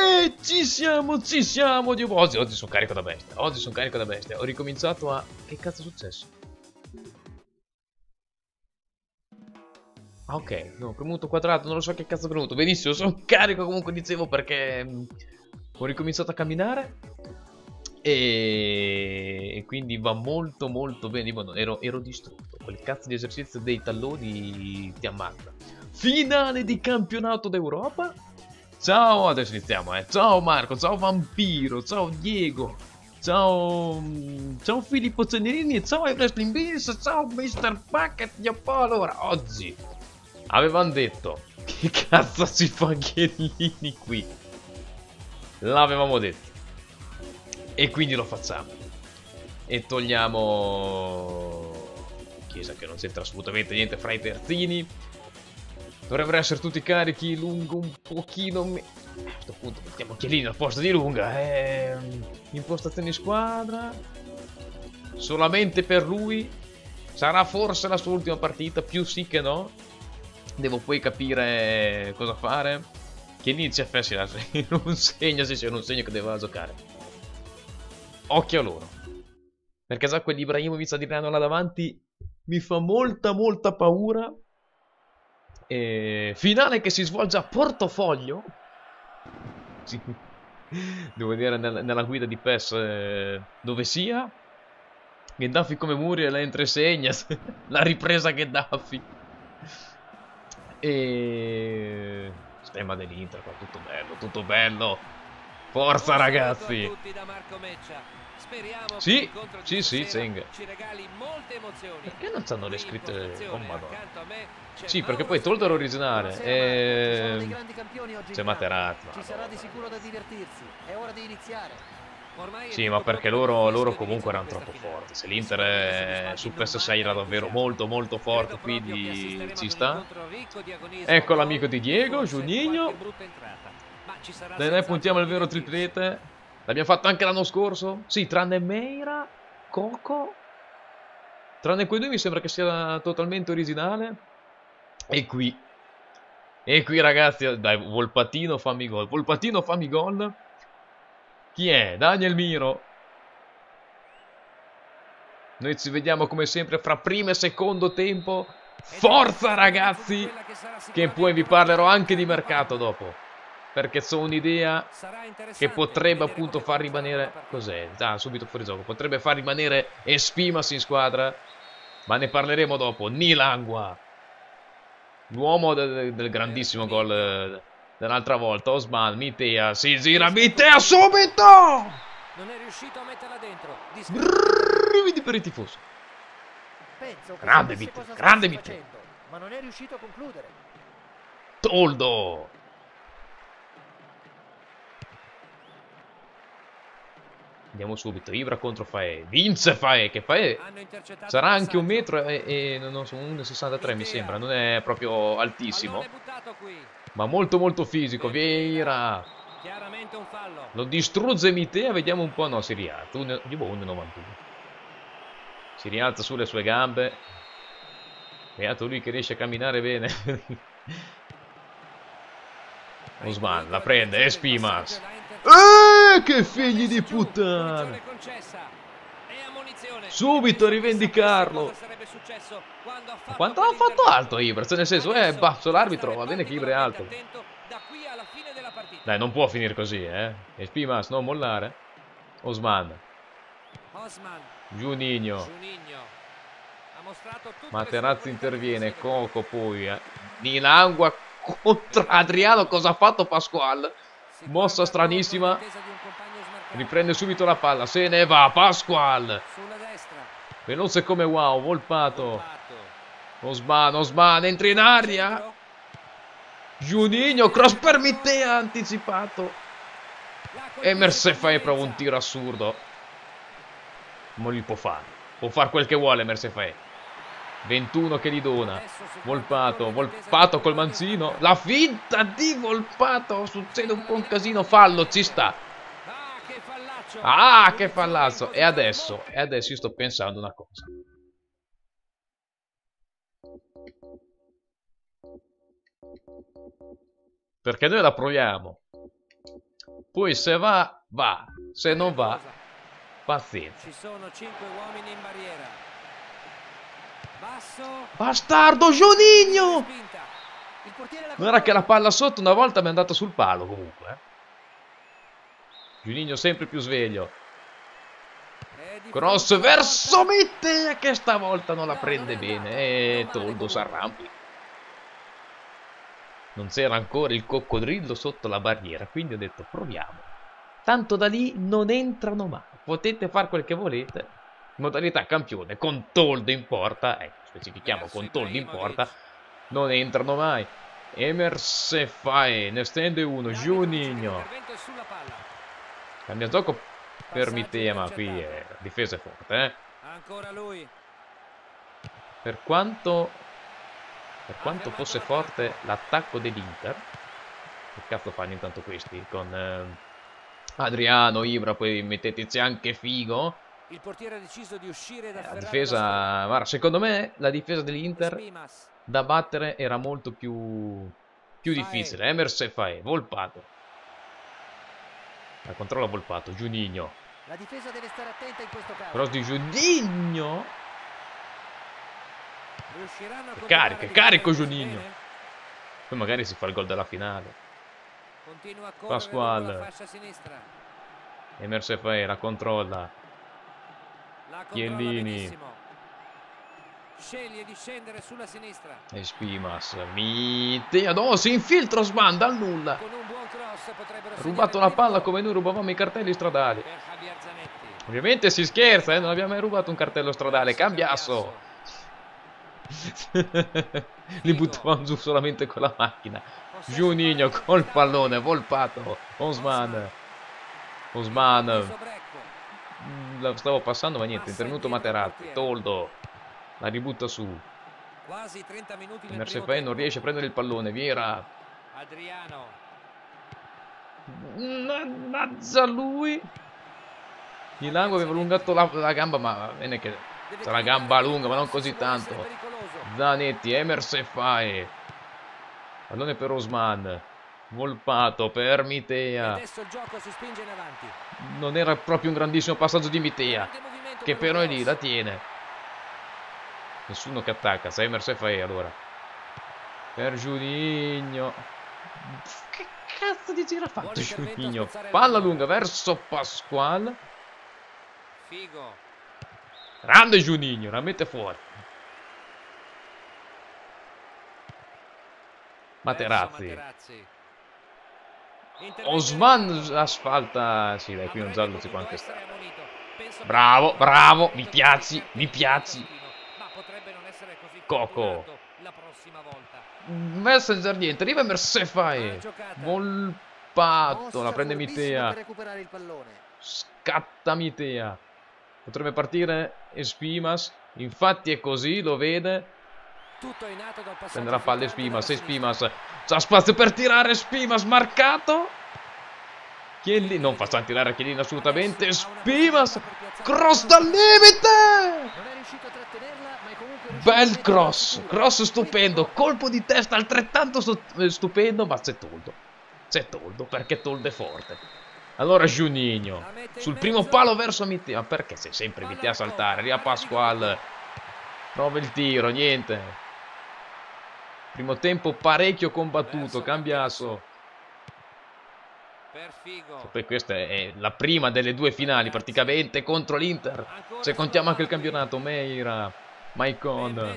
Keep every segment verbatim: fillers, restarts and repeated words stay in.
E ci siamo, ci siamo. Dio, oggi, oggi sono carico da bestia. Oggi sono carico da bestia. Ho ricominciato a... Che cazzo è successo? Ah, ok. No, ho premuto quadrato. Non lo so che cazzo è premuto. Benissimo, sono carico comunque, dicevo, perché... mh, ho ricominciato a camminare. E... e quindi va molto molto bene. Io non- ero, ero distrutto. Quel cazzo di esercizio dei talloni ti ammazza. Finale di campionato d'Europa. Ciao, adesso iniziamo, eh. Ciao Marco, ciao Vampiro, ciao Diego, ciao... mm, ciao Filippo Cenerini e ciao ai Wrestling Beans, ciao mister Bucket di Apollo. Ora, oggi avevano detto che cazzo si fa Chiellini qui. L'avevamo detto. E quindi lo facciamo. E togliamo... Chiesa che non c'entra assolutamente niente fra i terzini. Dovrebbero essere tutti carichi lungo un pochino me... A questo punto mettiamo Chiellini al posto di Lunga. Ehm, impostazione squadra. Solamente per lui. Sarà forse la sua ultima partita, più sì che no. Devo poi capire cosa fare. Chiellini C F S non segna, se c'è un segno che deve giocare. Occhio a loro. Perché già quell'Ibrahimovic Adriano là davanti mi fa molta molta paura. E... Finale che si svolge a Portofoglio. Sì. Devo vedere nella, nella guida di PES eh, dove sia. Gheddafi come Muriel entra e segna. La ripresa Gheddafi. E... Stemma dell'Inter qua, tutto bello, tutto bello. Forza ragazzi. Sì, sì, sì, Zeng. Perché non stanno le scritte? Oh madonna. Sì, perché poi tolto l'originale e... c'è Materazzi. Ci sarà di sicuro da divertirsi. È ora di iniziare. Sì, ma perché loro, loro comunque erano troppo forti. Se l'Inter è... su P S sei era davvero molto molto forte, quindi ci sta. Ecco l'amico di Diego, Juninho. Ne noi puntiamo il vero triplete. L'abbiamo fatto anche l'anno scorso. Sì, tranne Meira, Coco. Tranne quei due mi sembra che sia totalmente originale. E qui. E qui ragazzi, dai, Volpatino fammi gol. Volpatino fammi gol. Chi è? Daniel Miro. Noi ci vediamo come sempre fra primo e secondo tempo. Forza ragazzi! Che poi vi parlerò anche di mercato dopo. Perché ho un'idea che potrebbe appunto far rimanere... Cos'è? Ah, subito fuori gioco. Potrebbe far rimanere Espimas in squadra. Ma ne parleremo dopo. Nilangua. L'uomo del, del grandissimo gol eh, dell'altra volta. Osman, Mitea. Si gira Mitea subito! Non è riuscito a metterla dentro. Brividi per i tifosi. Penso che Grande sapesse Mitea, cosa grande stesse Mitea. facendo, ma non è riuscito a concludere. Toldo. Andiamo subito. Ibra contro Fae. Vince Fae. Che Fae sarà anche un metro e, e non so, uno e sessantatré mi sembra. Non è proprio altissimo. Ma molto molto fisico. Vieira. Lo distrugge Mitea. Vediamo un po'. No, si rialza. Io boh, uno e novantuno. Si rialza sulle sue gambe. Beato lui che riesce a camminare bene. Osman la prende. Espimas. Eh, che figli di puttana. Subito a rivendicarlo. Ma quanto hanno fatto alto Ibra? Cioè nel senso, è basso l'arbitro. Va bene che Ibra è alto. Dai, non può finire così, eh. Espimas, non mollare. Osman. Juninho. Materazzi interviene. Coco poi. Eh. Nilangua contro Adriano. Cosa ha fatto Pasquale? Mossa stranissima. Riprende subito la palla. Se ne va Pasquale. Veloce come wow. Volpato. Osman. Osman entra in aria. Juninho. Cross per Mitea. Anticipato. Emerse Fae prova un tiro assurdo. Non gli può fare. Può fare quel che vuole Emerse Fae. ventuno che gli dona. Volpato. Volpato col manzino. La finta di Volpato. Succede un po' un casino. Fallo. Ci sta. Ah, che fallazzo. E adesso? E adesso io sto pensando una cosa. Perché noi la proviamo. Poi se va, va. Se non va, pazienza. Ci sono cinque uomini in barriera. Basso. Bastardo Juninho! Spinta. Il portiere la Guarda che la palla sotto una volta mi è andata sul palo comunque. Eh. Juninho sempre più sveglio. Cross verso Mittea che stavolta non la prende bene. E Toldo s'arrampica. Non c'era ancora il coccodrillo sotto la barriera, quindi ho detto proviamo. Tanto da lì non entrano mai. Potete fare quel che volete. Modalità campione con Toldo in porta. Ecco, specifichiamo con Toldo in porta. Non entrano mai. Emerse Fae, ne stende uno. Juninho. Cambia gioco per Mittea, ma qui è difesa forte, eh. Ancora lui. Per quanto per quanto fosse forte l'attacco dell'Inter, che cazzo fanno intanto questi? Con eh, Adriano, Ibra, poi metteteci anche Figo. Il portiere ha deciso di uscire da La difesa, guarda, secondo me la difesa dell'Inter da battere era molto più più difficile. Emerse Fae, Volpato. La controlla Volpato, Juninho. La difesa deve stare attenta in questo caso. Cross di Juninho. Riusciranno a Carico, carico Juninho. Poi magari si fa il gol della finale. Continua a correre Pasquale. lungo la fascia sinistra. Emerse Fae, la controlla. La controlla Chiellini. benissimo. Sceglie di scendere sulla sinistra. E Spimas, Mittea, no, si infiltra Osman dal nulla. Con un buon cross potrebbero Ha rubato la palla come noi rubavamo i cartelli stradali. per Javier Zanetti. Ovviamente si scherza, eh? Non abbiamo mai rubato un cartello stradale. Cambiasso. Li buttavamo giù solamente con la macchina. Juninho col pallone, Volpato. Osman. Osman. La stavo passando ma niente, è intervenuto Materazzi. Toldo. La ributta su. Quasi trenta minuti nel Emerse primo Fae non tempo. riesce a prendere il pallone. Viera. Adriano. Mannaggia lui. Milango aveva allungato la, la gamba, ma bene che c'ha la gamba lunga, ma non così tanto. Zanetti, Emerse Fae. Pallone per Osman. Volpato per Mittea. Adesso il gioco si spinge in avanti. Non era proprio un grandissimo passaggio di Mittea, che però è lì, la tiene. Nessuno che attacca, sei Emerse Fae allora. Per Juninho. Che cazzo di giro ha fatto Juninho? Palla lunga verso Pasquale. Figo. Grande Juninho, la mette fuori. Materazzi. Osman asfalta. Sì, dai, qui un giallo ci può anche stare. Bravo, bravo, mi piaci, mi piaci. Coco. Messenger niente, arriva Emerse Fae. Volpato, la prende Mittea. Scatta Mittea. Potrebbe partire Espimas. Infatti è così, lo vede. Prende la palla Espimas, Espimas. C'ha spazio per tirare Espimas, marcato. Chiellini, non facciamo tirare Chiellini assolutamente. Espimas, cross dal limite. Bel cross, cross stupendo, colpo di testa altrettanto stupendo, ma c'è Toldo. C'è Toldo, perché Toldo è forte. Allora Juninho, sul primo palo verso Mittea. Ma perché sei sempre Mittea a saltare? Arriva Pasquale. Prova il tiro, niente. Primo tempo parecchio combattuto, Cambiasso. Poi questa è la prima delle due finali praticamente contro l'Inter. Se contiamo anche il campionato, Meira, Maicon.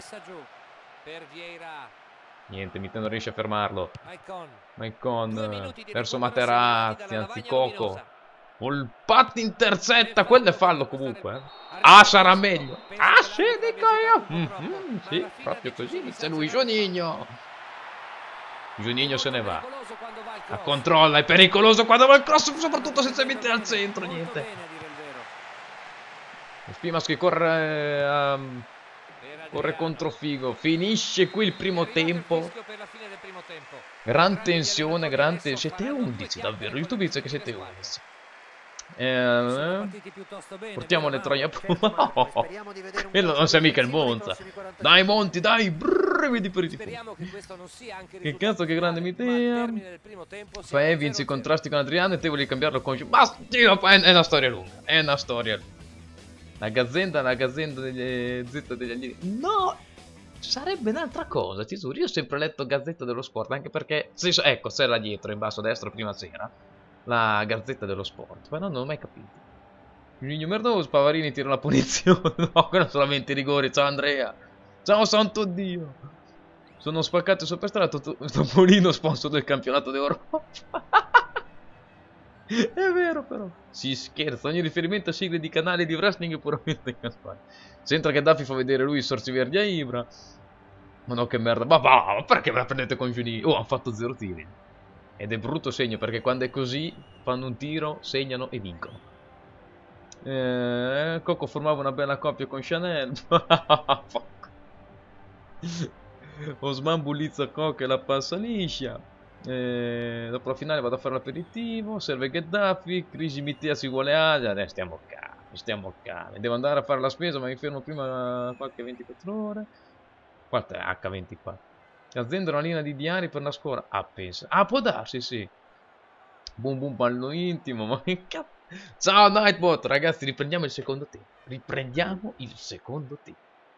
Niente, Mittea non riesce a fermarlo. Maicon verso Materazzi, anzi Coco. Volpato intercetta, quello è fallo comunque. Eh. Ah, sarà meglio. Ah, sì, dico io. Mm -hmm, sì, proprio così. Inizia lui, Juninho. Juninho se ne va. La controlla, è pericoloso quando va il cross, soprattutto se si mette al centro, niente. Spimas che corre, um, corre contro Figo. Finisce qui il primo tempo. Gran tensione, gran tensione. siete undici davvero, YouTube dice che siete undici. Eh, portiamo le troie a Puma. Oh, quello non sei mica il Monza. Dai Monti, dai. Brrr. brividi per i tifosi. Speriamo che questo non sia anche Che cazzo, che grande Mitea. Mitea. Fai vinci i contrasti con Adriano e te volevi cambiarlo con... Basta, è una storia lunga. È una storia lunga. La gazzetta, la gazzetta degli Z degli alieni. No! Sarebbe un'altra cosa, ti giuro. Io ho sempre letto Gazzetta dello Sport, anche perché... Ecco, c'era dietro, in basso a destra, prima c'era la Gazzetta dello Sport. Ma non, non ho mai capito. Juninho Merdoso, Pavarini tira la punizione. No, quello solamente i rigori. Ciao Andrea. Ciao santo Dio. Sono spaccato sopra strada. Topolino sponsor del campionato d'Europa. È vero però. Si scherza. Ogni riferimento a sigle di canali di wrestling è puramente casuale. Sembra che Duffy fa vedere lui i sorsi verdi a Ibra. Ma no, che merda. Ma va, ma perché me la prendete con Juninho? Oh, hanno fatto zero tiri. Ed è brutto segno, perché quando è così fanno un tiro, segnano e vincono. Eh, Coco formava una bella coppia con Chanel. Osman bullizza Coco e la passa liscia. Eh, dopo la finale vado a fare l'aperitivo. Serve Gheddafi. Crisi Mitea si vuole Asia. Adesso stiamo calmi, stiamo calmi. Devo andare a fare la spesa, ma mi fermo prima qualche ventiquattro ore. Quanto è acca ventiquattro? Azienda una linea di diari per la scuola. Ah, pensa. Ah, può darsi, sì. Boom boom ballo intimo. Ma che cazzo. Ciao Nightbot, ragazzi, riprendiamo il secondo tempo. Riprendiamo il secondo tempo.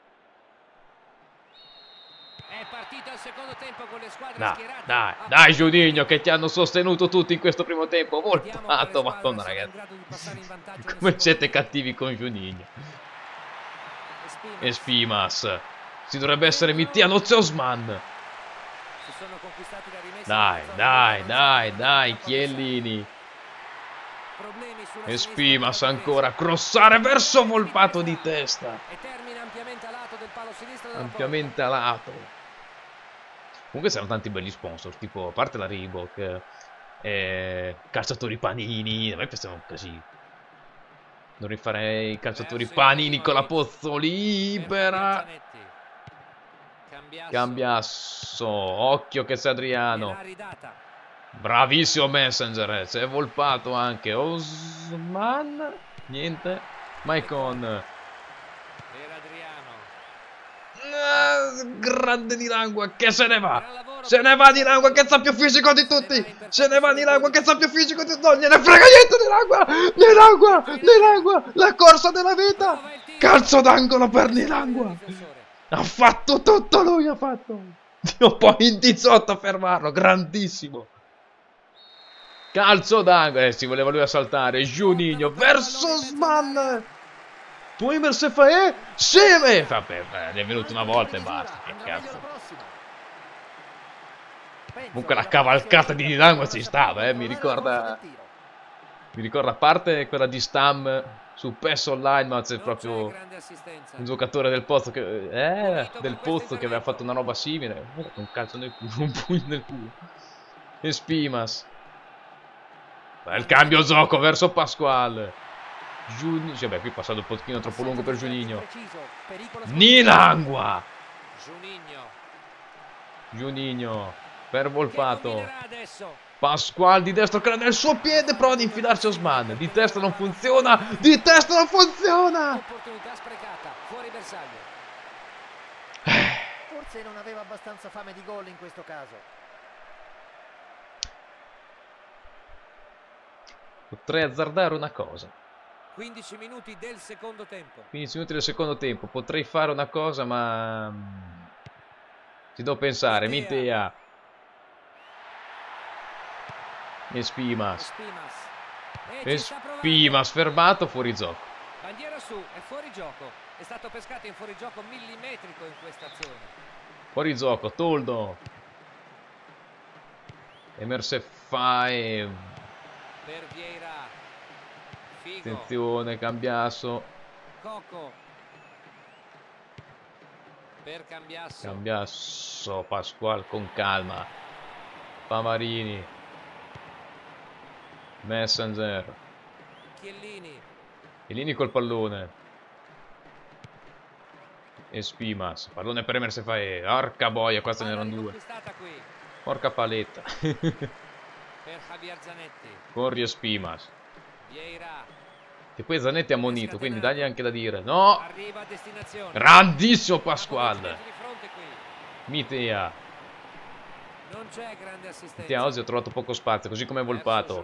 È partito il secondo tempo con le squadre Dai, schierate. dai, dai Juninho, che ti hanno sostenuto tutti in questo primo tempo. Volpato, madonna ragazzi. Come siete cattivi con Juninho. E Spimas. Si dovrebbe essere Mitea, non c'è Osman. Dai, dai, dai, dai, Chiellini. E Spimas ancora, crossare verso Volpato di testa. E termina ampiamente a lato del palo sinistro della Ampiamente a lato. Comunque c'erano tanti belli sponsor, tipo a parte la Reebok, eh, calciatori Panini, a me piacevano così. Non rifarei calciatori Panini con la Pozzo libera. Cambiasso, occhio che c'è Adriano. Bravissimo Messenger, c'è Volpato anche. Osman, niente. Maicon. Ah, grande Di Langua che se ne va. Se ne va Di Langua che sa più fisico di tutti. Se ne va Di Langua che sa più fisico di tutti. Non gliene frega niente Di Langua. Di Langua, Di Langua. La corsa della vita. Calcio d'angolo per Di Langua. Ha fatto tutto lui, ha fatto. Dio, poi in diciotto a fermarlo. Grandissimo. Calcio d'angolo. Eh, si voleva lui a saltare. Juninho verso Osman. Poi Mersefae. Seme. Vabbè, è venuto una volta e basta. Che cazzo. Comunque la cavalcata di Di Langua ci stava, eh. Mi ricorda. Mi ricorda a parte quella di Stam su P E S Online, ma c'è proprio un giocatore del Pozzo che. Eh, del Pozzo che aveva fatto una roba simile. Un calcio nel culo, un pugno nel culo. E Spimas. Il cambio gioco verso Pasquale. Juninho. Sì, beh, qui è passato un pochino troppo lungo per Juninho. Di Langua. Juninho. Per Volpato. Pasquale di destro che era nel suo piede. Prova ad infilarsi Osman. Di testa non funziona. Di testa non funziona. Opportunità sprecata. Fuori bersaglio. Forse non aveva abbastanza fame di gol in questo caso. Potrei azzardare una cosa. quindici minuti del secondo tempo. quindici minuti del secondo tempo. Potrei fare una cosa, ma ci devo pensare. Mitea. E Spimas. E Spimas fermato, fuori gioco. Bandiera su, è fuori gioco. È stato pescato in fuorigioco millimetrico in questa azione. Fuori gioco, Toldo. Emersefae. Per Vieira. Figo. Attenzione, Cambiasso. Coco. Per Cambiasso. Cambiasso, Pasquale con calma. Pamarini. Messenger. Chiellini. Chiellini col pallone. E Spimas. Pallone per Emersefae. Arca boia, qua ce n'erano due. Porca paletta. Per Javier Zanetti. Corri e Spimas. Vieira. Che poi Zanetti è ammonito, quindi dagli anche da dire. No! Arriva a destinazione. Grandissimo Pasquale. Mitea. Non c'è grande assistenza. Mitea oggi ha trovato poco spazio, così come Volpato.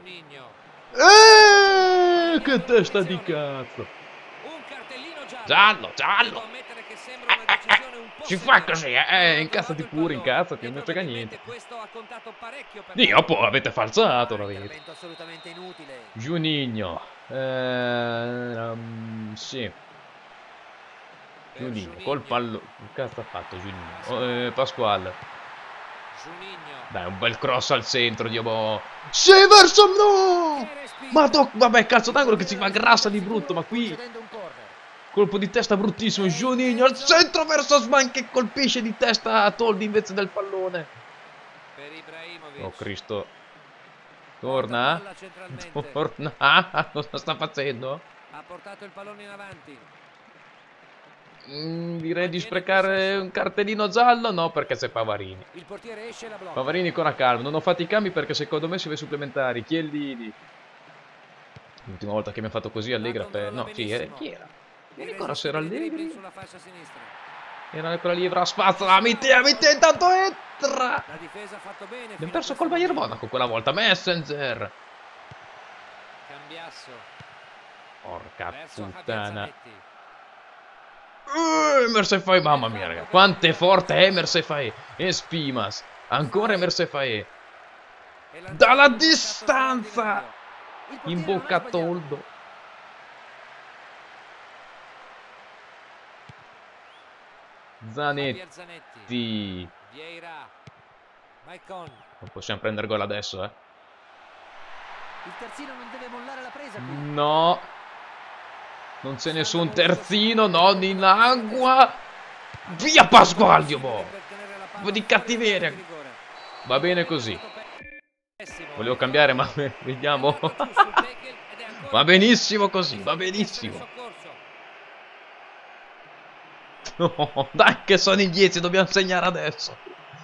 Verso Eeeh, che testa di cazzo. Un cartellino giallo. Giallo, giallo. Devo ammettere che sembra una decisione un po' Si fa severa. così, eh, Non eh ha incazzati trovato il pure, pallone. incazzati, E non mi frega probabilmente niente. questo ha contato parecchio per Dio, poi avete falsato, Ah, l'avete. intervento assolutamente inutile. Juninho. Eh, um, sì. Per Juninho, Juninho. col pallo. Che cazzo ha fatto Juninho? Oh, eh, Pasquale. Juninho. Dai, un bel cross al centro, Dio boh. Sì, verso no! Che respinta. Ma do... vabbè, calcio d'angolo che si fa grassa di brutto, ma qui Concedendo un corner. colpo di testa bruttissimo. È in Juninho al mezzo. centro verso Sman che colpisce di testa a Toldi invece del pallone. Per Ibrahimovic. Oh Cristo. Porta Torna. palla centralmente. Torna. Ah, cosa sta facendo? Ha portato il pallone in avanti. Mm, direi di sprecare un cartellino giallo. No, perché c'è Pavarini. Il portiere esce e la blocca. Pavarini con la calma. Non ho fatto i cambi perché secondo me si va ai supplementari. Chiellini. L'ultima volta che mi ha fatto così Allegra per... No, sì, eh, chi era? Non ricordo se era Allegri. Sulla fascia sinistra. Era quella lì, avrà spazio. Ah, Mitea, Mitea, intanto entra. La difesa ha fatto bene. Abbiamo perso col Bayern Monaco quella volta. Messenger. Cambiasso. Porca Verso Javier puttana. Zanetti. Uh, Emerse Fae, mamma mia, raga. Quanto è forte Emerse Fae. E Spimas. Ancora Emerse Fae. E lanciato Dalla un toccato distanza. straordinario. Il portiere In non ha bocca a sbagliato. Toldo. Javier Zanetti. Zanetti. Vieira. Maicon. Non possiamo prendere gol adesso, eh. Il terzino non deve mollare la presa qui. No. Non c'è nessun terzino. Non in acqua. Via Pasquale, Dio boh. Un po' di cattiveria. Va bene così. Volevo cambiare, ma vediamo. Va benissimo così, va benissimo. No, dai che sono in dieci, dobbiamo segnare adesso.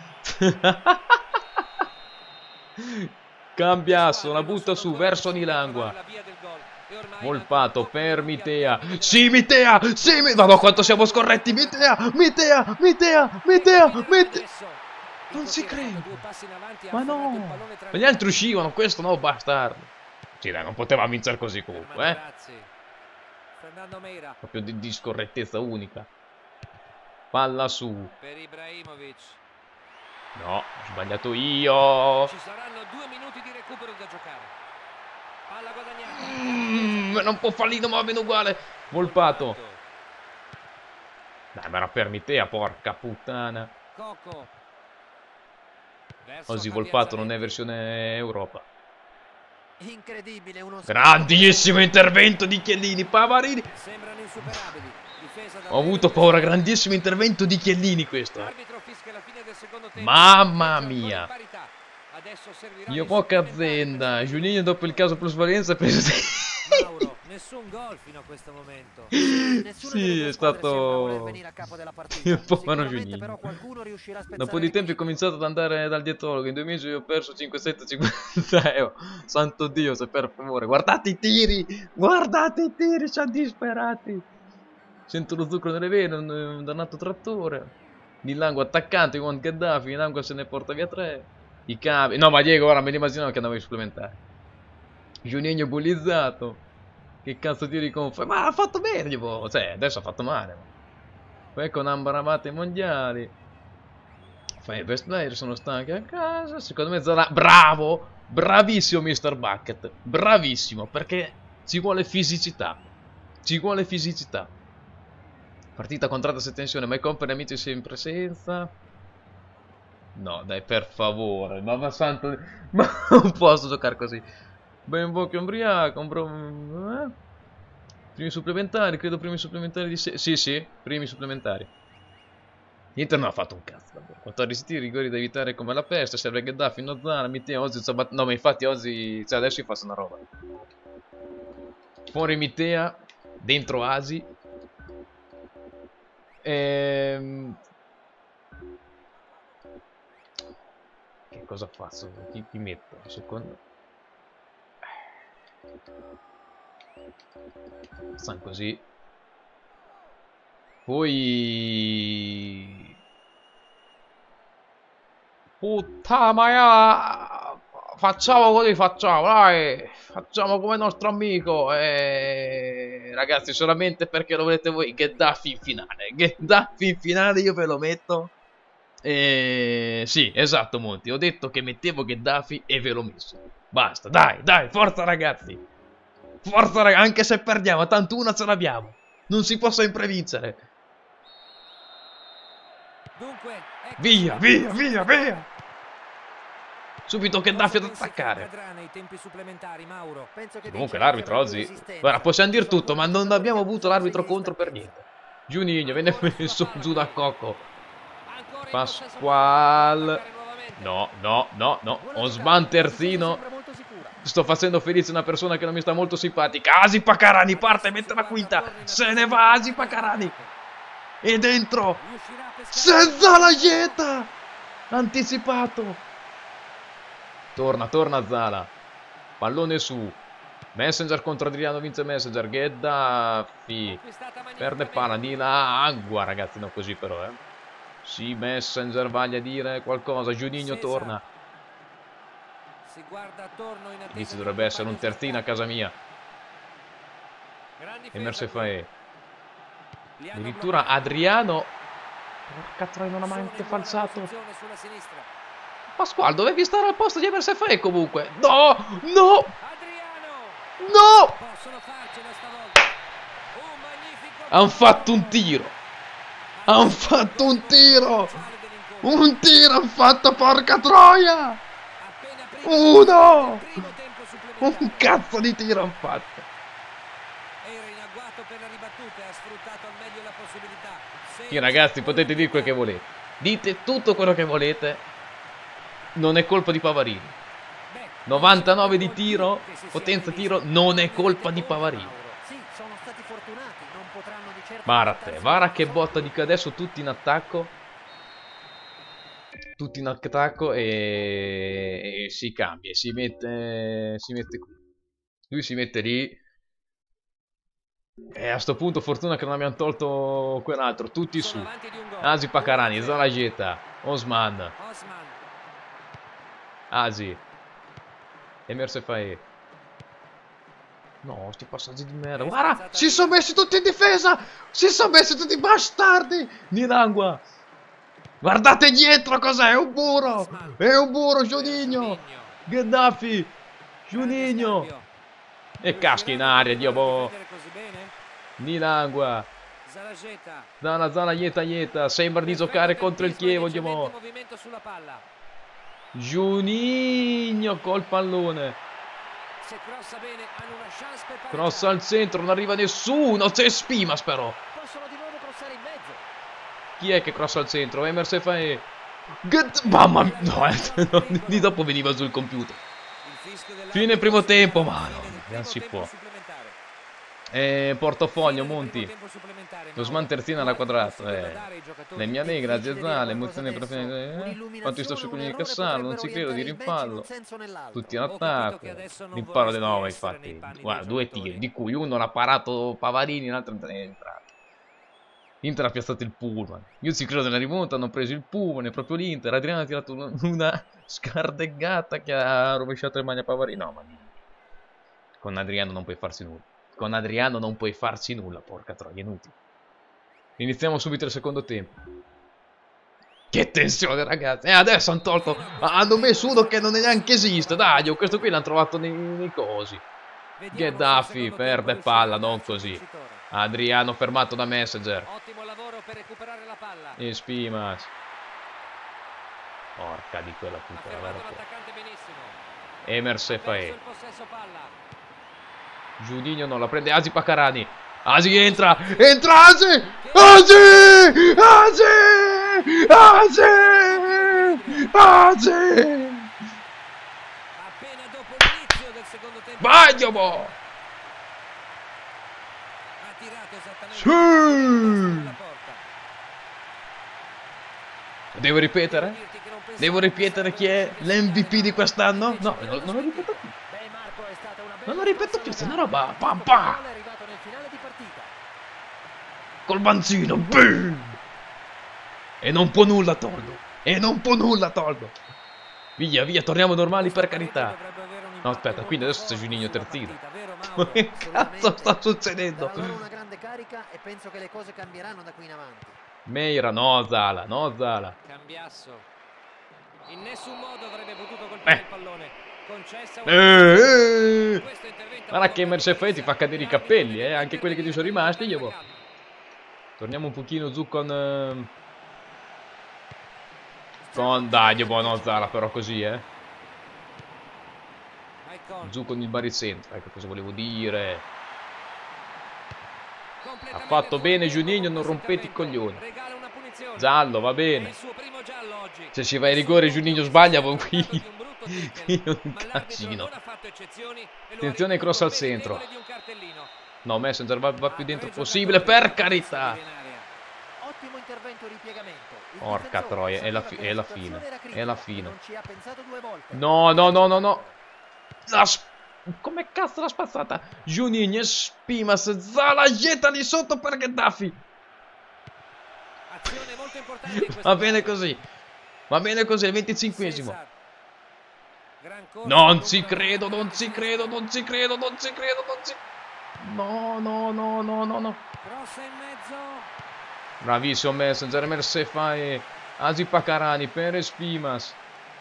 Cambiasso, la butta su verso Nilangua. Volpato per Mitea. Sì, Mitea! Sì, mi... Vado, quanto siamo scorretti! Mitea! Mitea! Mitea! Mitea! Mitea! Non ci credo. Ma no! Ma gli altri uscivano, questo no, bastardo. Sì, dai, non poteva vincere così comunque, eh. Proprio di, di scorrettezza unica. Palla su. Per Ibrahimovic. No, ho sbagliato io. Ci saranno due minuti di recupero da giocare. Palla guadagnata. Mm, non può fallire, ma va bene uguale. Volpato. Dai, ma era per Mitea, porca puttana. Coco. Oggi Volpato non è versione Europa. Incredibile, uno Grandissimo intervento di Chiellini. Pavarini. Sembrano insuperabili. Difesa da Ho avuto paura, grandissimo intervento di Chiellini questo. L'arbitro fischia la fine del secondo tempo. Mamma mia. Adesso servirà Io di poca supplementari azienda. per Juninho dopo il caso plusvalenza penso Mauro, nessun gol fino a questo momento. Nessuno sì, delle due è squadre sembra voler stato venire a capo della partita. il povero Sicuramente Juninho. però qualcuno riuscirà a spezzare Dopo di tempo ho cominciato ad andare dal dietologo. In due mesi ho perso cinque sette cinquanta euro. Santo Dio, se per favore. Guardate i tiri. Guardate i tiri, sono disperati. Sento lo zucchero nelle vene, un, un dannato trattore. Nilangua attaccante, Juan Gheddafi. Nilangua se ne porta via tre. I cavi. No, ma Diego, ora me li immaginavo che andavo ai supplementari. Juninho bullizzato. Che cazzo di riconfa. Ma ha fatto bene, tipo. Cioè, adesso ha fatto male. Poi con Ambaramate ai mondiali. Fai i best player, sono stanchi a casa. Secondo me Zara... Bravo! Bravissimo mister Bucket. Bravissimo, perché ci vuole fisicità. Ci vuole fisicità. Partita contratta se tensione, ma i compagni amici sempre senza. No, dai, per favore. Mamma santo. Ma non posso giocare così. Ben bocca ubriaco. Un bro... eh? Primi supplementari, credo primi supplementari di se... Sì, sì, primi supplementari. L'Inter non ha fatto un cazzo davvero. quattordici tiri, rigori da evitare come la peste. Serve Gheddafi, Nozana, Mitea, oggi sabat... No, ma infatti oggi... Cioè adesso io faccio una roba. Fuori Mitea. Dentro Asi. Ehm... Che cosa faccio? Chi, chi metto? Secondo... Stanno così. Poi Puttana maia. Facciamo così, facciamo, dai. Facciamo come il nostro amico. E... ragazzi, solamente perché lo volete voi, Gheddafi in finale. Gheddafi in finale io ve lo metto. E... sì, esatto, Monti. Ho detto che mettevo Gheddafi e ve l'ho messo. Basta, dai, dai, forza ragazzi. Forza ragazzi, anche se perdiamo, tanto una ce l'abbiamo. Non si può sempre vincere. Dunque, ecco Via, via, via, via. Subito Gheddafi ad attaccare. nei tempi supplementari, Mauro. Penso che Comunque vincerà l'arbitro per la più oggi... resistenza. guarda, possiamo dire tutto, ma non abbiamo avuto l'arbitro contro per niente. Juninho venne messo giù da Cocco. Ancora in Pasqual. possesso palla, nuovamente. No, no, no, no. Buona Osman giocata, la terzino. sembra molto sicura. Sto facendo felice una persona che non mi sta molto simpatica. Asi Pacarani parte, mette la quinta. Se ne va Asi Pacarani. E dentro. Riuscirà a pescare. Senza la Jeta. Anticipato. Torna, torna Zala. Pallone su. Messenger contro Adriano, vince Messenger. Gheddafi. Conquistata Perde magnificamente. palla di là. Agua, ragazzi, no così però, eh. Sì, Messenger voglia dire qualcosa. Juninho Sesa. torna. Si guarda attorno in attesa Inizio di dovrebbe un essere un compagno terzino a casa mia. Gran difesa Emerse qui. Fae. Li hanno Addirittura bloccati. Adriano. Porca troia, non ha mai Sono anche in buona falsato. posizione sulla sinistra. Pasquale, dovevi stare al posto di Emerse Fae comunque. No, no, Adriano! no. Possono farcela stavolta. Un magnifico. Han fatto un tiro. Han fatto un tiro. Un tiro han fatto, porca troia. Appena prima Uno. del primo tempo supplementare. Un cazzo di tiro han fatto. Era in agguato per la ribattuta e ha sfruttato al meglio la possibilità. Sì, ragazzi, potete dire quel che volete. Dite tutto quello che volete. Non è colpa di Pavarini. Beh, novantanove di tiro, potenza tiro, non è colpa di Pavarini. Sì, sono stati fortunati, non potranno di certo Guarda te, aspettarsi guarda una che sorta botta di che adesso tutti in attacco. Tutti in attacco e, e si cambia, si mette, si mette qui. Lui si mette lì. E a sto punto fortuna che non abbiamo tolto quell'altro. Tutti su. Sono avanti di un gol. Asi Pacarani, uno a zero. Zalageta, Osman, Osman. Asi, Emerse Fae. No, sti passaggi di merda. Guarda, si sono messi tutti in difesa. Si sono messi tutti i bastardi. Nilangua. Guardate dietro cos'è, è un burro. È un burro, Juninho. Gheddafi. Juninho. E caschi in aria, Dio boh. Nilangua. Zalageta. Zala Zala Ieta Ieta. Sembra di giocare contro il Chievo, Dio boh. Movimento sulla palla. Juninho col pallone. Se crossa bene hanno una chance per pareggiare. Cross al centro, non arriva nessuno. C'è Spimas però. possono di nuovo crossare in mezzo. Chi è che crossa al centro? Emerse Fae. Good. Mamma mia. No, eh, no, di dopo veniva sul computer. Il fischio dell'arbitro Fine primo tempo, ma fine no, del non primo si tempo può. supplementare. Eh, portafoglio, Fine del Monti. primo tempo supplementare, Lo Mauro. smanterzino alla quadrata. Possibilità Eh. dare ai giocatori Le mia negra, Difficile dire Gezale, qualcosa emozione adesso. per eh, Un'illuminazione, quanto sto su un quelli di errore Cassano, non ci potrebbero credo di orientare il match in rimpallo. un senso o nell'altro. Tutti in Ho capito attacco. che adesso non Rimpallo di vorresti nuovo, essere infatti. nei panni Guarda, dei due giocatori. tiri, di cui uno l'ha parato Pavarini, l'altro è entrato. L'Inter ha piazzato il pullman. Io ci credo nella rimonta, hanno preso il pullman, è proprio l'Inter. Adriano ha tirato una, una scardeggata che ha rovesciato le mani a Pavarini. No, ma con Adriano non puoi farsi nulla. Con Adriano non puoi farsi nulla, porca troia, inutile. Iniziamo subito il secondo tempo. Che tensione, ragazzi. E eh, adesso hanno tolto. Hanno messo uno che non è neanche esiste. Dai, questo qui l'hanno trovato nei, nei cosi. Vediamo Gheddafi se il secondo perde tempo palla, riuscirà a non darci così. il vincitore. Adriano fermato da Messenger. Ottimo lavoro per recuperare la palla. E Spimas. Porca di quella Ha puttana. fermato guarda qua. l'attaccante benissimo. Emerse Ha perso Fae. il possesso palla. Juninho non la prende. Asi Pacarani. Asi entra. Entra Asi. Asi. Asi. Asi. Asi. Appena dopo l'inizio del secondo tempo. Vai, Diomo. Ha tirato esattamente Sì. sulla porta. Devo ripetere? Dirti che non pensavo Devo ripetere chi è l'M V P di quest'anno? No, non, non lo ripeto più. Beh, Marco, è stata una bella Non lo ripeto più, corsa se alla una gara. roba. Pam Il pam. gol è arrivato nel finale di partita. Col banzino. Boom. E non può nulla Toldo. E non può nulla Toldo. Via, via, torniamo normali per carità. No, aspetta, quindi adesso c'è Juninho terzino. Ma che cazzo sta succedendo? Darà loro una grande carica e penso che le cose cambieranno da qui in avanti. Meira, no Zala, no Zala. Cambiasso. In nessun modo avrebbe potuto colpire Eh. il pallone. Concessa Eh, eh. Questo intervento Guarda che Mercedes ti fa cadere i capelli, eh, anche quelli che ti sono rimasti, io boh. Torniamo un pochino giù con... ehm, Con dai, buono Zala, però così, eh. Giù con il baricentro, ecco cosa volevo dire. Ha fatto bene Juninho, non rompete i coglioni. Giallo, va bene. Se ci va ai rigori Juninho sbaglia, poi qui. Qui è un casino. Attenzione, cross al centro. No, Messenger va, va più dentro possibile, per carità. Ottimo intervento e ripiegamento. Il Porca difensore troia, è la, sapeva fi- che è la situazione fine. era È critica la e fine. non ci ha pensato due volte. No, no, no, no, no. La sp- Come cazzo l'ha spazzata? Juninho, Spimas, Zala, Jeta lì sotto per Gheddafi. Azione molto importante in questo Va bene caso. così. Va bene così, il venticinquesimo. Cesar. Gran corsa Non contro ci la credo, marca non di ci sinistra. credo, non ci credo, non ci credo, non ci... No, no, no, no, no, no. Cross in mezzo. Bravissimo Messenger, Mersefa e Asi Pacarani per Spimas.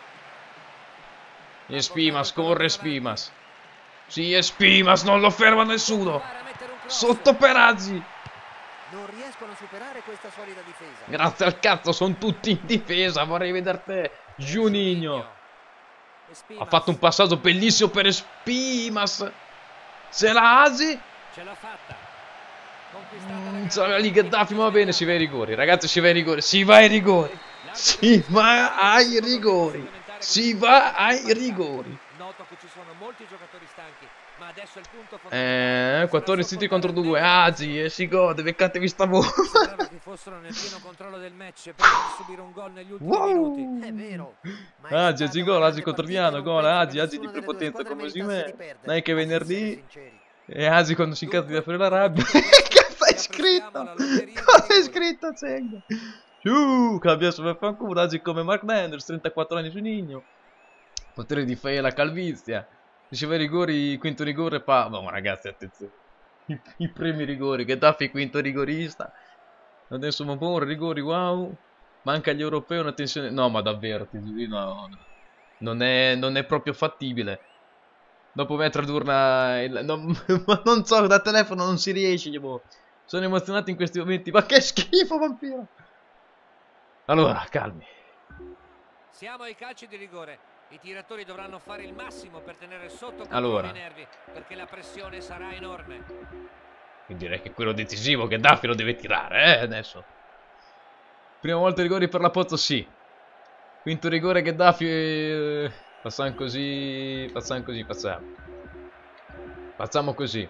E Spimas, corre Spimas. Sì, e Spimas, non lo ferma nessuno. Provare a mettere un cross. Sotto per Azi. Non riescono a superare questa solida difesa. Grazie al cazzo, sono tutti in difesa. Vorrei vedere te, Juninho. E Spimas. Ha fatto un passaggio bellissimo per Spimas. Se la Asi. Ce l'ha fatta. Conquistata la Mm, gara. C'aveva lì Gheddafi, ma va bene, si va ai rigori. Ragazzi, si va ai rigori. Si va ai rigori. Si va ai rigori. Si va ai rigori. Noto che ci sono molti giocatori stanchi, ma adesso è il punto fondamentale. Eh, quattordici siti contro due. Azi, e si gode, beccatevi sta voce. Sembrava che fossero nel pieno controllo del match prima di subire un gol negli ultimi minuti. Wow. È vero. ma è Agi, stata Agi una gol, grande Agi contro partita e Diano, non gol, penso che Agi, Agi di nessuna delle due prepotenza squadre come meritasse Osimhen. di perdere, Dai che a essere venerdì. sinceri. E Agi quando si incazza di Dunque, aprire la rabbia. dopo tutto questo, Che ci stai apprestiamo scritto? alla lotteria Cosa dei hai rigori. scritto, Cenga? Ciu, cambia su fanculo, Agi come Mark Manders, trentaquattro anni su Nigno. Potere di fare la calvizia. Diceva i rigori, quinto rigore, pa... No, ma ragazzi, attenzione. I, i primi rigori, Gheddafi quinto rigorista. Adesso Mopor, rigori, wow. Manca gli europei, una tensione... No, ma davvero, ti dico, no, no. Non è, non è proprio fattibile. Dopo me tradurla... Il... No, ma non so, da telefono non si riesce, boh. Sono emozionato in questi momenti. Ma che schifo, vampiro. Allora, calmi. Siamo ai calci di rigore. I tiratori dovranno fare il massimo per tenere sotto controllo Allora. i nervi, perché la pressione sarà enorme. Quindi direi che quello decisivo, Gheddafi lo deve tirare, eh, adesso. Prima volta rigori per la Pozzo, sì. Quinto rigore, Gheddafi... Eh... Facciamo così... Facciamo così, facciamo. Facciamo così.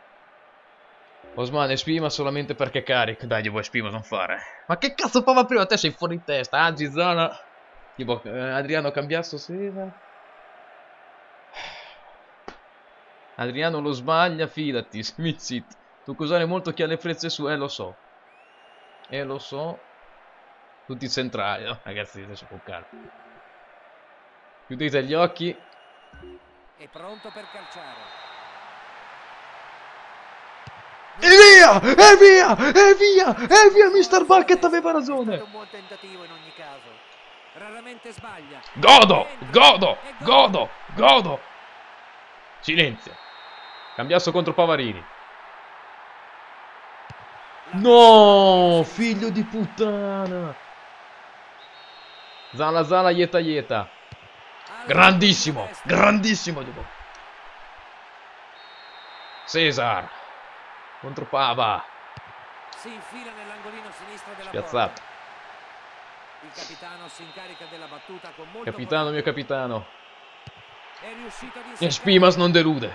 Osman e Spima solamente perché carica. Dai, gli vuoi Spima non fare. Ma che cazzo prova prima? Te sei fuori testa. Agi, zona. Tipo, eh, Adriano Cambiasso, sì. Adriano lo sbaglia, fidati. Smith zitto. Tu cos'hai molto chi ha le frezze su? Eh, lo so. Eh, lo so. Tutti centrali, no? Ragazzi, adesso con calma. Chiudete gli occhi. È pronto per calciare. E via! E via! E via! E via! mister Bucket aveva È ragione. stato un buon tentativo in ogni caso. Raramente sbaglia. Godo! Godo! Godo! Godo! Silenzio. Cambiasso contro Pavarini. No! Figlio di puttana! Zala Zala Ieta Ieta. Grandissimo! Grandissimo! Cesar. Contro Pava. Si infila nell'angolino sinistro della Spiazzato. porta. Il capitano si incarica della battuta con molto Capitano, coraggio. mio capitano. È riuscito ad E insegnare. Spimas non delude.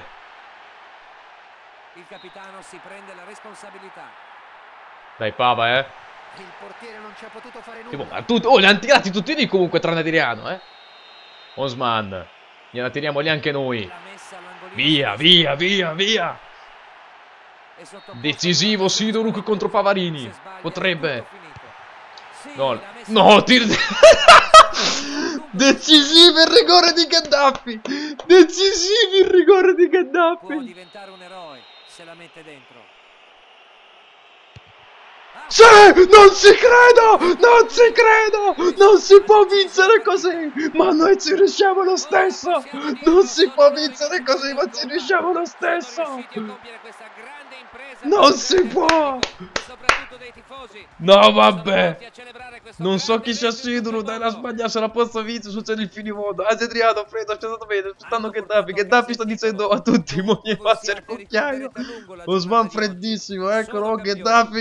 Il capitano si prende la responsabilità. Dai Pava, eh. Il portiere non ci ha potuto fare Tipo, nulla. ma tutti- oh, li hanno tirati tutti lì comunque tranne Adriano, eh. Osman. Gliela tiriamo lì anche noi. La messa all'angolino Via, sinistro. via, via, via. È sottoposto Decisivo a- Sidoruk contro Pavarini. Se sbaglia, è Potrebbe. tutto finito. Sì, Gol. la messa No, all'angolino tir... sinistro. Decisivo il rigore di Gheddafi! Decisivo il rigore di Può Gheddafi! diventare un eroe se la mette dentro. Sì! Non ci credo! Non ci credo! Non si può vincere così! Ma noi ci riusciamo lo stesso! Non si può vincere così, ma ci riusciamo lo stesso! Non si può! No, vabbè! Non so chi sia Siduru, dai la sbaglia, se la posso vincere, succede il finimondo. Adriano, Fredo, è stato bene, aspettando Gheddafi. Gheddafi sta dicendo a tutti, moglie faccia il cucchiaio. Osman freddissimo, eccolo, Gheddafi.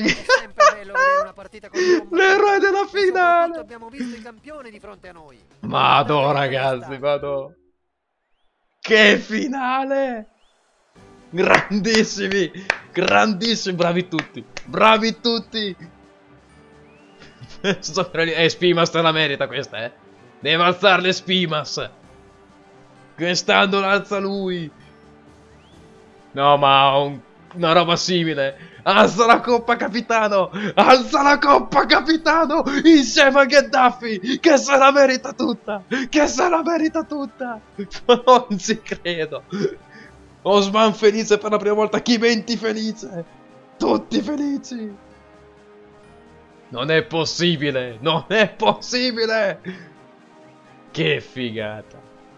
L'eroe della finale. Abbiamo visto i campioni di fronte a noi. Vado ragazzi, vado. Che finale. Grandissimi, grandissimi, bravi tutti, bravi tutti. Eh, Spimas te la merita questa, eh. Deve alzarle Spimas. Quest'anno l'alza lui. No, ma un, una roba simile. Alza la coppa capitano! Alza la coppa capitano! Insieme a Gheddafi! Che se la merita tutta! Che se la merita tutta! Non ci credo! Osman felice per la prima volta, Chimenti felice! Tutti felici! Non è possibile! Non è possibile! Che figata!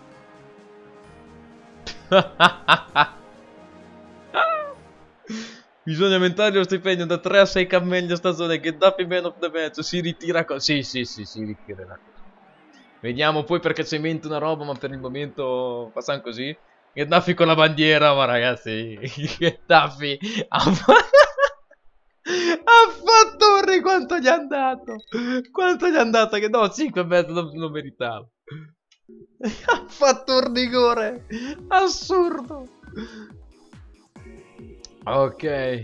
Bisogna aumentare lo stipendio da tre a sei cammelli a stagione. Gheddafi man of the match. Si ritira così. Sì, sì, sì, si ritirerà. Vediamo poi perché ci inventa una roba, ma per il momento facciamo così. Gheddafi con la bandiera, ma ragazzi. Gheddafi ha fatto... ha fatto un re, quanto gli è andato. Quanto gli è andato? Che no, cinque e mezzo non, non meritavo. Ha fatto un rigore. Assurdo. Ok.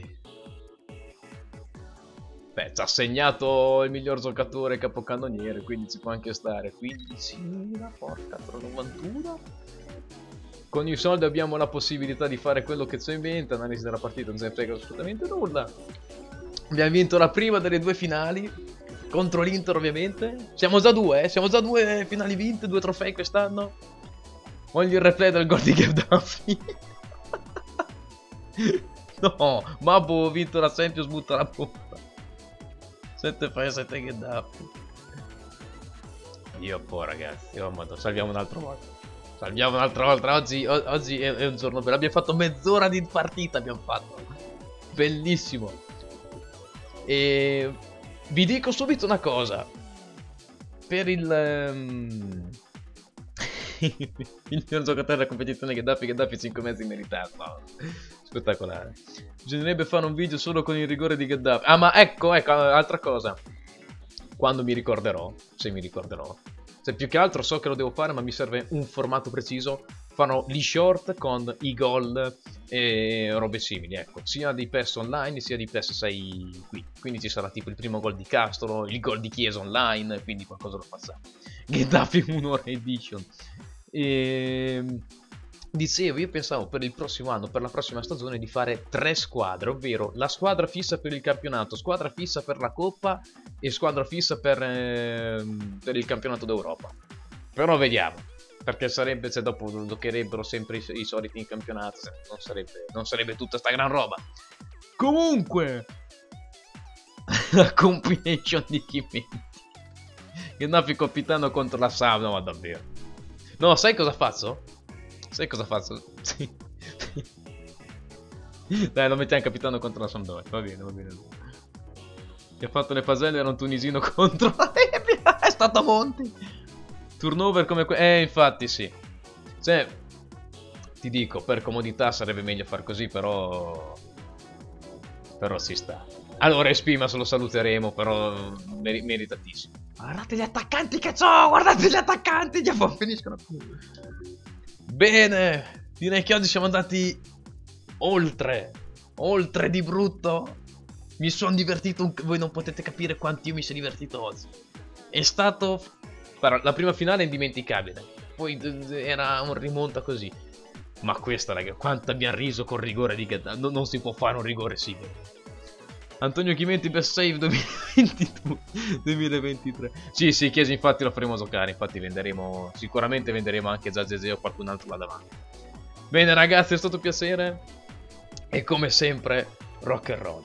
Beh, ci ha segnato il miglior giocatore capocannoniere, quindi ci può anche stare. quindicimila, porca novantuno. Con i soldi abbiamo la possibilità di fare quello che ci inventa. Analisi della partita non se ne frega assolutamente nulla. Abbiamo vinto la prima delle due finali contro l'Inter, ovviamente. Siamo già due, eh? Siamo già due finali vinte, due trofei quest'anno. Voglio il replay del gol di Gheddafi. No, Mabbo ha vinto la Champions, butta la bomba. sette fai sette Gheddafi. Io po' ragazzi, oh madonna, salviamo un'altra volta. Salviamo un'altra volta. Oggi, oggi è, è un giorno bello. Abbiamo fatto mezz'ora di partita, abbiamo fatto. Bellissimo. E vi dico subito una cosa. Per il... Um... il miglior giocatore della competizione Gheddafi, Gheddafi cinque mezzi meritato. No. Spettacolare. Bisognerebbe fare un video solo con il rigore di Gheddafi. Ah, ma ecco, ecco, altra cosa. Quando mi ricorderò, se mi ricorderò, se più che altro so che lo devo fare, ma mi serve un formato preciso, farò gli short con i gol e robe simili, ecco, sia di P E S online sia di P E S sei qui. Quindi ci sarà tipo il primo gol di Castro, il gol di Chiesa online, quindi qualcosa lo facciamo. Gheddafi un'ora edition. E... dicevo, io pensavo per il prossimo anno, per la prossima stagione, di fare tre squadre, ovvero la squadra fissa per il campionato, squadra fissa per la Coppa e squadra fissa per, eh, per il campionato d'Europa. Però vediamo, perché sarebbe, se dopo giocherebbero sempre i, i soliti in campionato, non sarebbe, non sarebbe tutta sta gran roba. Comunque, la combination di Chimenti. Gheddafi capitano contro la Sampdoria, ma davvero. No, sai cosa faccio? Sai cosa faccio? Sì. Dai, lo mettiamo capitano contro la Sampdoria. Va bene, va bene. Che ha fatto le faselle, era un tunisino contro la Libia. È stato Monti. Turnover come que... Eh, infatti sì. Cioè, ti dico, per comodità sarebbe meglio far così, però... Però si sta. Allora, Spimas lo saluteremo, però mer meritatissimo. Guardate gli attaccanti che c'ho! Guardate gli attaccanti! Gli finiscono più. Bene, direi che oggi siamo andati oltre, oltre di brutto. Mi sono divertito, voi non potete capire quanto io mi sono divertito oggi. È stato, la prima finale è indimenticabile, poi era un rimonta così. Ma questa, raga, quanto abbiamo riso col rigore di Gheddafi, non si può fare un rigore simile. Antonio Chimenti best save duemilaventidue duemilaventitré. Sì, sì, Chiesa infatti lo faremo giocare. Infatti venderemo, sicuramente venderemo anche già Zezé o qualcun altro là davanti. Bene ragazzi, è stato un piacere. E come sempre, rock and roll.